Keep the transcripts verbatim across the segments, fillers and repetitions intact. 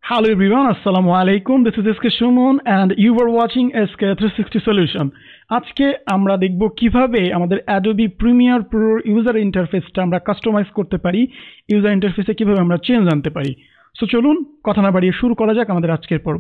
Hello everyone, Assalamu alaikum. This is S K Sumon and you were watching S K three sixty Solution. আজকে আমরা দেখব কিভাবে আমাদের Adobe Premiere Pro user ইন্টারফেসটা আমরা customize করতে পারি, ইউজার ইন্টারফেসে কিভাবে আমরা চেঞ্জ আনতে পারি। সো চলুন কথা না বাড়িয়ে শুরু করা যাক আমাদের আজকের পর্ব।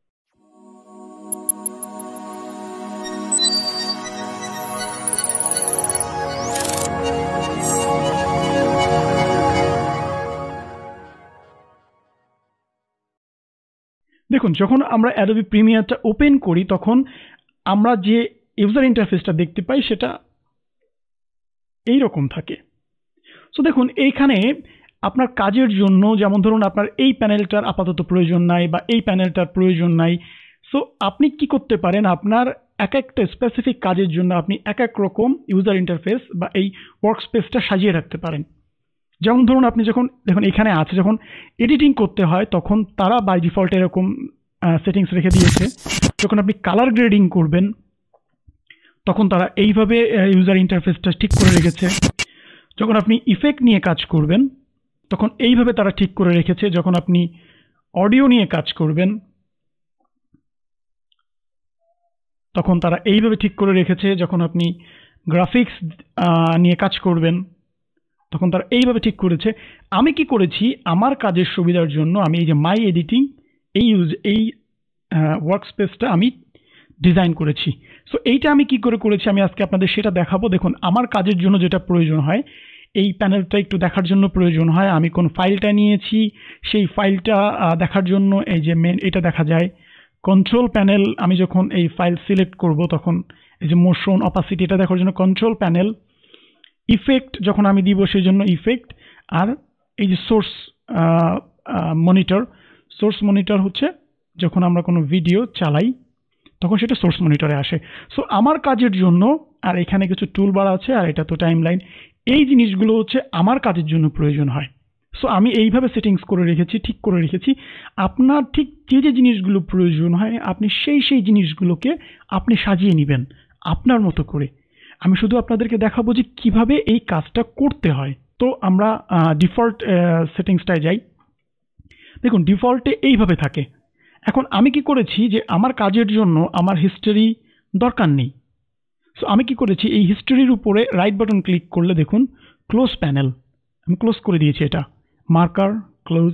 দেখুন, যখন আমরা Adobe Premiereটা ওপেন করি তখন আমরা যে ইউজার ইন্টারফেসটা দেখতে পাই সেটা এই রকম থাকে। সো দেখুন, এইখানে আপনার কাজের জন্য যেমন ধরুন আপনার এই প্যানেলটার আপাতত প্রয়োজন নাই বা এই প্যানেলটার প্রয়োজন নাই। সো আপনি কি করতে পারেন, আপনার এক একটা স্পেসিফিক কাজের জন্য আপনি এক এক রকম ইউজার ইন্টারফেস বা এই ওয়ার্কস্পেসটা সাজিয়ে রাখতে পারেন। যেমন ধরুন আপনি যখন দেখুন এখানে আছে, যখন এডিটিং করতে হয় তখন তারা বাই ডিফল্ট এরকম সেটিংস রেখে দিয়েছে। যখন আপনি কালার গ্রেডিং করবেন তখন তারা এইভাবে ইউজার ইন্টারফেসটা ঠিক করে রেখেছে। যখন আপনি ইফেক্ট নিয়ে কাজ করবেন তখন এইভাবে তারা ঠিক করে রেখেছে। যখন আপনি অডিও নিয়ে কাজ করবেন তখন তারা এইভাবে ঠিক করে রেখেছে। যখন আপনি গ্রাফিক্স নিয়ে কাজ করবেন তখন তারা এইভাবে ঠিক করেছে। আমি কি করেছি, আমার কাজের সুবিধার জন্য আমি এই যে মাই এডিটিং এই ইউজ এই ওয়ার্কস্পেসটা আমি ডিজাইন করেছি। সো এইটা আমি কি করে করেছি আমি আজকে আপনাদের সেটা দেখাবো। দেখুন, আমার কাজের জন্য যেটা প্রয়োজন হয়, এই প্যানেলটা একটু দেখার জন্য প্রয়োজন হয়। আমি কোন ফাইলটা নিয়েছি সেই ফাইলটা দেখার জন্য এই যে মেন এটা দেখা যায়। কন্ট্রোল প্যানেল, আমি যখন এই ফাইল সিলেক্ট করব তখন এই যে মোশন অপাসিটি এটা দেখার জন্য কন্ট্রোল প্যানেল। ইফেক্ট যখন আমি দিব সেই জন্য ইফেক্ট। আর এই যে সোর্স মনিটর, সোর্স মনিটর হচ্ছে যখন আমরা কোনো ভিডিও চালাই তখন সেটা সোর্স মনিটরে আসে। সো আমার কাজের জন্য, আর এখানে কিছু টুল বার আছে আর এটা তো টাইমলাইন, এই জিনিসগুলো হচ্ছে আমার কাজের জন্য প্রয়োজন হয়। সো আমি এইভাবে সেটিংস করে রেখেছি, ঠিক করে রেখেছি। আপনার ঠিক যে যে জিনিসগুলো প্রয়োজন হয় আপনি সেই সেই জিনিসগুলোকে আপনি সাজিয়ে নেবেন আপনার মতো করে। আমি শুধু আপনাদেরকে দেখাবো যে কিভাবে এই কাজটা করতে হয়। তো আমরা ডিফল্ট সেটিংসটায় যাই। দেখুন, ডিফল্টে এইভাবে থাকে। এখন আমি কি করেছি যে আমার কাজের জন্য আমার হিস্টোরি দরকার নেই। সো আমি কি করেছি, এই হিস্টোরির উপরে রাইট বাটন ক্লিক করলে দেখুন ক্লোজ প্যানেল, আমি ক্লোজ করে দিয়েছি। এটা মার্কার ক্লোজ।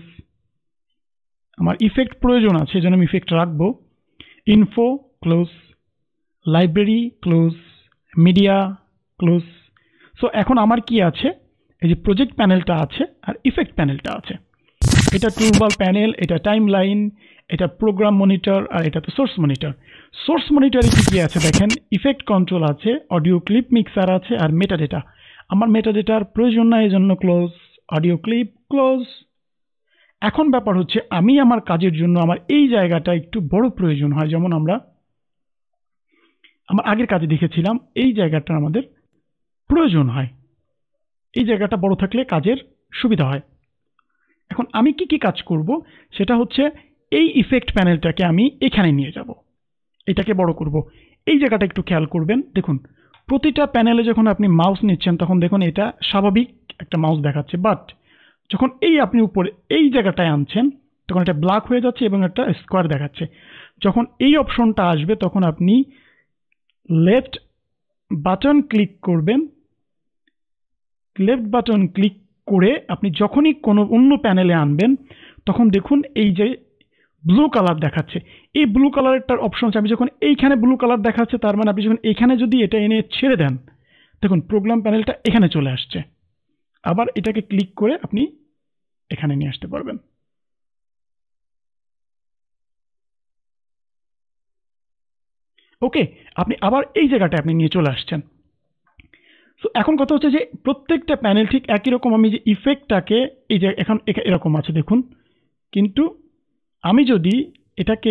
আমার ইফেক্ট প্রয়োজন আছে যেন আমি ইফেক্ট রাখবো। Info close, library close, media close. So এখন আমার কি আছে, এই যে প্রজেক্ট প্যানেলটা আছে আর ইফেক্ট প্যানেলটা আছে। এটা টুলবার প্যানেল, এটা টাইমলাইন, এটা প্রোগ্রাম মনিটর আর এটা তো সোর্স মনিটর। সোর্স মনিটরে কি কি আছে দেখেন, ইফেক্ট কন্ট্রোল আছে, অডিও ক্লিপ মিক্সার আছে আর মেটাডেটা। আমার মেটাডেটার প্রয়োজন না, এই জন্য ক্লোজ। Audio clip close. এখন ব্যাপার হচ্ছে আমি আমার কাজের জন্য আমার এই জায়গাটা একটু বড় প্রয়োজন হয়। যেমন আমরা আমার আগের কাজে দেখেছিলাম এই জায়গাটা আমাদের প্রয়োজন হয়, এই জায়গাটা বড় থাকলে কাজের সুবিধা হয়। এখন আমি কি কি কাজ করব সেটা হচ্ছে এই ইফেক্ট প্যানেলটাকে আমি এখানে নিয়ে যাব, এটাকে বড় করব। এই জায়গাটা একটু খেয়াল করবেন। দেখুন, প্রতিটা প্যানেলে যখন আপনি মাউস নিচ্ছেন তখন দেখুন এটা স্বাভাবিক একটা মাউস দেখাচ্ছে, বাট যখন এই আপনি উপরে এই জায়গাটায় আনছেন তখন এটা ব্ল্যাক হয়ে যাচ্ছে এবং একটা স্কোয়ার দেখাচ্ছে। যখন এই অপশনটা আসবে তখন আপনি লেফট বাটন ক্লিক করবেন। লেফট বাটন ক্লিক করে আপনি যখনই কোনো অন্য প্যানেলে আনবেন তখন দেখুন এই যে ব্লু কালার দেখাচ্ছে, এই ব্লু কালারটার অপশন আছে। আমি যখন এইখানে ব্লু কালার দেখাচ্ছে তার মানে আপনি যখন এইখানে যদি এটা এনে ছেড়ে দেন দেখুন প্রোগ্রাম প্যানেলটা এখানে চলে আসছে। আবার এটাকে ক্লিক করে আপনি এখানে নিয়ে আসতে পারবেন। ওকে, আপনি আবার এই জায়গাটা আপনি নিয়ে চলে আসছেন। সো এখন কথা হচ্ছে যে প্রত্যেকটা প্যানেল ঠিক একই রকম। আমি যে ইফেক্টটাকে এই যে এখন এরকম আছে দেখুন, কিন্তু আমি যদি এটাকে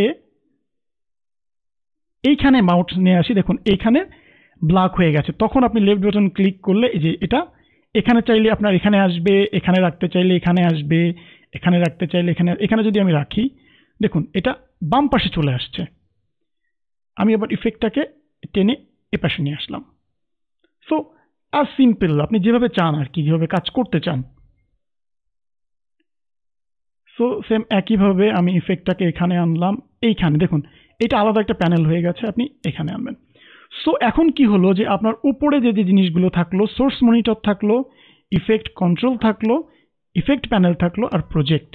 এইখানে মাউস নিয়ে আসি দেখুন এইখানে ব্ল্যাক হয়ে গেছে। তখন আপনি লেফট বাটন ক্লিক করলে এই যে এটা এখানে চাইলে আপনার এখানে আসবে, এখানে রাখতে চাইলে এখানে আসবে, এখানে রাখতে চাইলে এখানে। এখানে যদি আমি রাখি দেখুন এটা বাম পাশে চলে আসছে। আমি আবার ইফেক্টটাকে টেনে এ পাশে নিয়ে আসলাম। সো আর সিম্পল, আপনি যেভাবে চান আর কি, যেভাবে কাজ করতে চান। সো সেম একইভাবে আমি ইফেক্টটাকে এখানে আনলাম, এইখানে দেখুন এটা আলাদা একটা প্যানেল হয়ে গেছে, আপনি এখানে আনবেন। সো এখন কি হলো যে আপনার উপরে যে যে জিনিসগুলো থাকলো, সোর্স মনিটর থাকলো, ইফেক্ট কন্ট্রোল থাকলো, ইফেক্ট প্যানেল থাকলো আর প্রজেক্ট।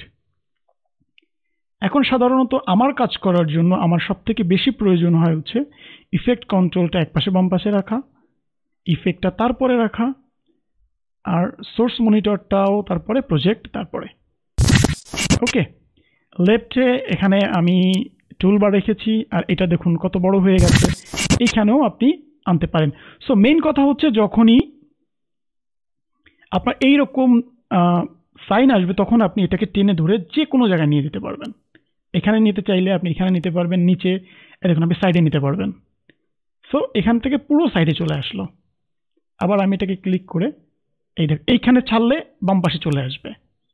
এখন সাধারণত আমার কাজ করার জন্য আমার সবথেকে বেশি প্রয়োজন হয় হচ্ছে ইফেক্ট কন্ট্রোলটা একপাশে বাম পাশে রাখা, ইফেক্টটা তারপরে রাখা, আর সোর্স মনিটরটাও তারপরে, প্রজেক্ট তারপরে। ওকে, লেফটে এখানে আমি টুলবার রেখেছি আর এটা দেখুন কত বড় হয়ে গেছে, এইখানেও আপনি আনতে পারেন। সো মেইন কথা হচ্ছে যখনই আপনার এইরকম সাইন আসবে তখন আপনি এটাকে টেনে ধরে যে কোনো জায়গায় নিয়ে যেতে পারবেন। এখানে নিতে চাইলে আপনি এখানে নিতে পারবেন, নিচে দেখুন আপনি সাইডে নিতে পারবেন। সো এখান থেকে পুরো সাইডে চলে আসলো। আবার আমি এটাকে ক্লিক করে এই দেখ এইখানে ছাড়লে বাম পাশে চলে আসবে,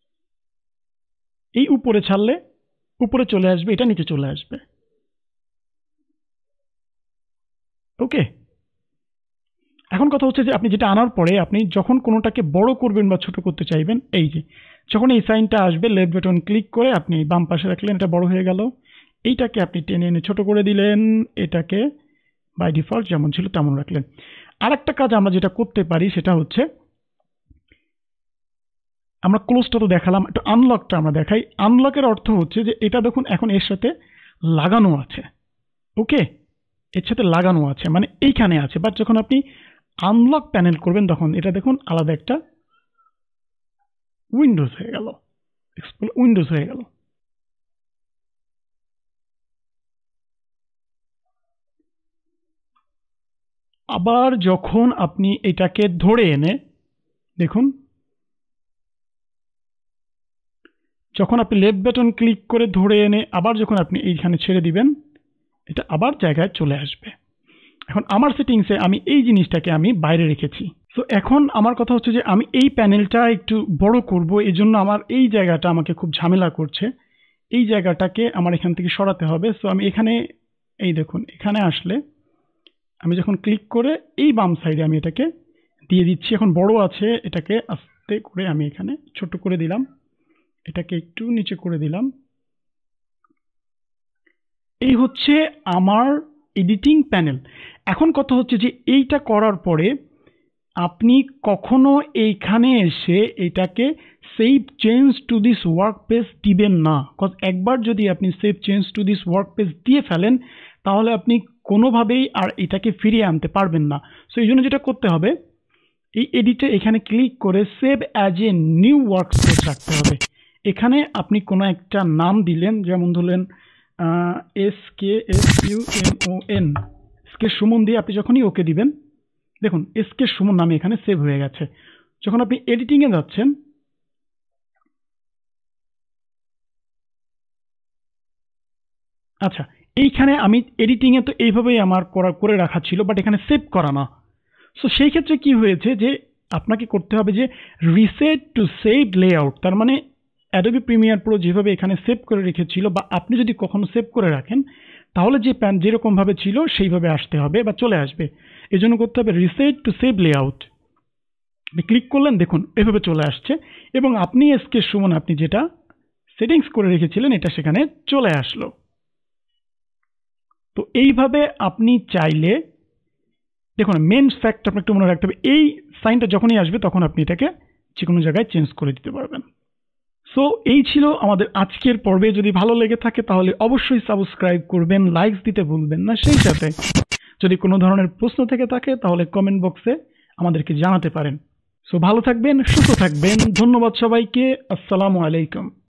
এই উপরে ছাড়লে উপরে চলে আসবে, এটা নিচে চলে আসবে। ওকে, এখন কথা হচ্ছে যে আপনি যেটা আনার পরে আপনি যখন কোনোটাকে বড় করবেন বা ছোট করতে চাইবেন, এই যে যখন এই সাইনটা আসবে লেফট বাটন ক্লিক করে আপনি বাম পাশে রাখলেন, এটা বড় হয়ে গেল। এইটাকে আপনি টেনে এনে ছোট করে দিলেন, এটাকে বাই ডিফল্ট যেমন ছিল তেমন রাখলেন। আর একটা কাজ আমরা যেটা করতে পারি সেটা হচ্ছে, আমরা ক্লোজটা তো দেখালাম, একটু আনলকটা আমরা দেখাই। আনলকের অর্থ হচ্ছে যে এটা দেখুন এখন এর সাথে লাগানো আছে। ওকে, এর সাথে লাগানো আছে মানে এইখানে আছে, বাট যখন আপনি আনলক প্যানেল করবেন তখন এটা দেখুন আলাদা একটা উইন্ডোজ হয়ে গেল, উইন্ডোজ হয়ে গেল। আবার যখন আপনি এটাকে ধরে এনে দেখুন, যখন আপনি লেফট বাটন ক্লিক করে ধরে এনে আবার যখন আপনি এইখানে ছেড়ে দিবেন, এটা আবার জায়গায় চলে আসবে। এখন আমার সেটিংসে আমি এই জিনিসটাকে আমি বাইরে রেখেছি। সো এখন আমার কথা হচ্ছে যে আমি এই প্যানেলটা একটু বড় করব, এই জন্য আমার এই জায়গাটা আমাকে খুব ঝামেলা করছে, এই জায়গাটাকে আমার এখান থেকে সরাতে হবে। সো আমি এখানে এই দেখুন এখানে আসলে আমি যখন ক্লিক করে এই বাম সাইডে আমি এটাকে দিয়ে দিচ্ছি, এখন বড় আছে, এটাকে আস্তে করে আমি এখানে ছোট করে দিলাম, এটাকে একটু নিচে করে দিলাম। এই হচ্ছে আমার এডিটিং প্যানেল। এখন কথা হচ্ছে যে এইটা করার পরে আপনি কখনো এইখানে এসে এটাকে save change to this work page দিবেন না, কজ একবার যদি আপনি save change to this work page দিয়ে ফেলেন তাহলে আপনি কোনোভাবেই আর এটাকে ফিরিয়ে আনতে পারবেন না। সো এই জন্য যেটা করতে হবে, এই এডিটে এখানে ক্লিক করে save as a new work page রাখতে হবে। এখানে আপনি কোনো একটা নাম দিলেন, যেমন ধরলেন S K S U M O N, S K Suman দিয়ে আপনি যখনই ওকে দিবেন দেখুন এস কে সুমন নামে এখানে সেভ হয়ে গেছে। যখন আপনি এডিটিংয়ে যাচ্ছেন, আচ্ছা এইখানে আমি এডিটিংয়ে তো এইভাবেই আমার করা করে রাখা ছিল, বাট এখানে সেভ করা না। সো সেই ক্ষেত্রে কি হয়েছে যে আপনাকে করতে হবে যে রিসেট টু সেভ লেআউট, তার মানে অ্যাডোবি প্রিমিয়ার প্রো যেভাবে এখানে সেভ করে রেখেছিল বা আপনি যদি কখনো সেভ করে রাখেন তাহলে যে প্যান যেরকমভাবে ছিল সেইভাবে আসতে হবে বা চলে আসবে। এই জন্য করতে হবে রিসেট টু সেভ লেআউট। আপনি ক্লিক করলেন দেখুন এভাবে চলে আসছে এবং আপনি এসকে সুমন আপনি যেটা সেটিংস করে রেখেছিলেন এটা সেখানে চলে আসলো। তো এইভাবে আপনি চাইলে দেখুন মেন ফ্যাক্ট আপনাকে একটু মনে রাখতে হবে, এই সাইনটা যখনই আসবে তখন আপনি এটাকে যে কোনো জায়গায় চেঞ্জ করে দিতে পারবেন। সো এই ছিল আমাদের আজকের পর্বে। যদি ভালো লেগে থাকে তাহলে অবশ্যই সাবস্ক্রাইব করবেন, লাইকস দিতে ভুলবেন না। সেই সাথে যদি কোনো ধরনের প্রশ্ন থেকে থাকে তাহলে কমেন্ট বক্সে আমাদেরকে জানাতে পারেন। সো ভালো থাকবেন, সুস্থ থাকবেন। ধন্যবাদ সবাইকে। আসসালামু আলাইকুম।